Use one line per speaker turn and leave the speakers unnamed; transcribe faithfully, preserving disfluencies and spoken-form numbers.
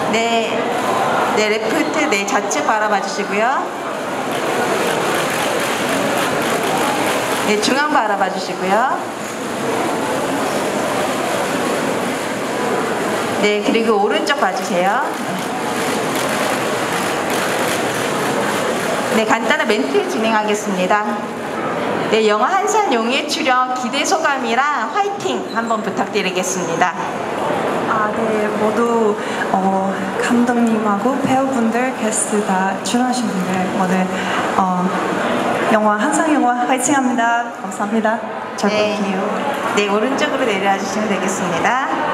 네, 네 레프트 네 좌측 바라봐 주시고요. 네 중앙 바라봐 주시고요. 네 그리고 오른쪽 봐주세요. 네 간단한 멘트 진행하겠습니다. 네 영화 한산용의 출연 기대 소감이랑 화이팅 한번 부탁드리겠습니다.
아, 네, 모두 어, 감독님하고 배우분들, 게스트 다 출연하신 분들 오늘 어, 영화 한상영화 화이팅합니다. 감사합니다. 잘
네.
볼게요.
네 오른쪽으로 내려와 주시면 되겠습니다.